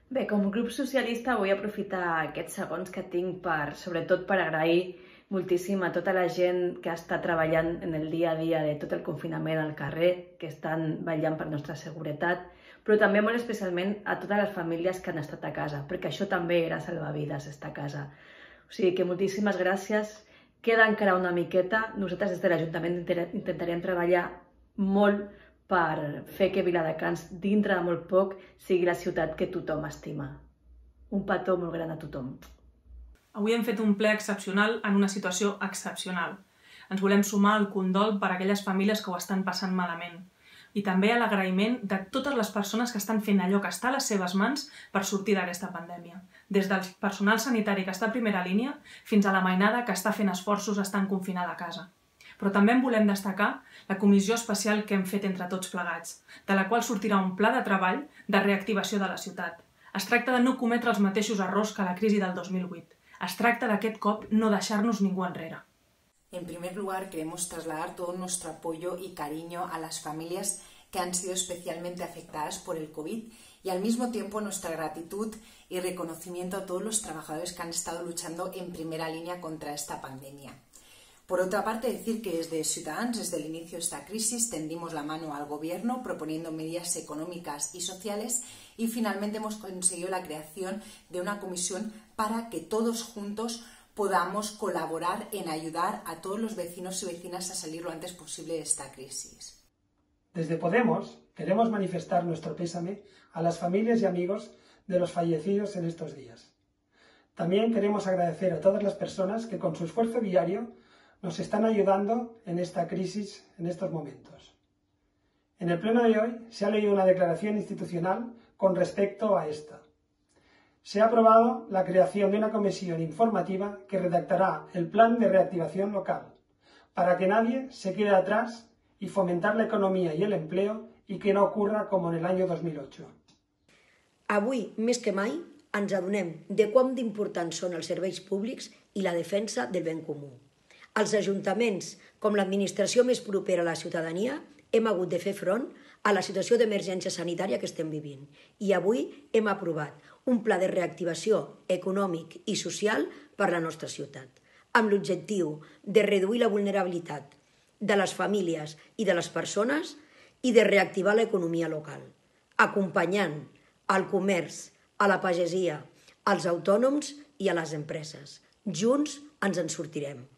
Bé, com a grup socialista vull aprofitar aquests segons que tinc sobretot per agrair moltíssim a tota la gent que està treballant en el dia a dia de tot el confinament al carrer, que estan vetllant per la nostra seguretat, però també molt especialment a totes les famílies que han estat a casa, perquè això també era salvavides, estar a casa. O sigui que moltíssimes gràcies. Queda encara una miqueta. Nosaltres des de l'Ajuntament intentarem treballar molt per fer que Viladecans, dintre de molt poc, sigui la ciutat que tothom estima. Un petó molt gran a tothom. Avui hem fet un ple excepcional en una situació excepcional. Ens volem sumar al condol per a aquelles famílies que ho estan passant malament. I també a l'agraïment de totes les persones que estan fent allò que està a les seves mans per sortir d'aquesta pandèmia. Des del personal sanitari que està a primera línia fins a la mainada que està fent esforços estant confinada a casa. Però també en volem destacar la comissió especial que hem fet entre tots plegats, de la qual sortirà un pla de treball de reactivació de la ciutat. Es tracta de no cometre els mateixos errors que la crisi del 2008. Es tracta d'aquest cop no deixar-nos ningú enrere. En primer lugar, queremos trasladar todo nuestro apoyo y cariño a las familias que han sido especialmente afectadas por el COVID y al mismo tiempo nuestra gratitud y reconocimiento a todos los trabajadores que han estado luchando en primera línea contra esta pandemia. Por otra parte, decir que desde Ciutadans, desde el inicio de esta crisis, tendimos la mano al Gobierno proponiendo medidas económicas y sociales y finalmente hemos conseguido la creación de una comisión para que todos juntos podamos colaborar en ayudar a todos los vecinos y vecinas a salir lo antes posible de esta crisis. Desde Podemos queremos manifestar nuestro pésame a las familias y amigos de los fallecidos en estos días. También queremos agradecer a todas las personas que con su esfuerzo diario nos están ayudando en esta crisis, en estos momentos. En el pleno de hoy se ha leído una declaración institucional con respecto a esta. Se ha aprobado la creación de una comisión informativa que redactará el plan de reactivación local, para que nadie se quede atrás y fomentar la economía y el empleo y que no ocurra como en el año 2008. Avui, més que mai, ens adonem de quant d'importants són els serveis públics i la defensa del ben comú. Els ajuntaments, com l'administració més propera a la ciutadania, hem hagut de fer front a la situació d'emergència sanitària que estem vivint i avui hem aprovat un pla de reactivació econòmic i social per a la nostra ciutat, amb l'objectiu de reduir la vulnerabilitat de les famílies i de les persones i de reactivar l'economia local, acompanyant al comerç, a la pagesia, als autònoms i a les empreses. Junts ens en sortirem.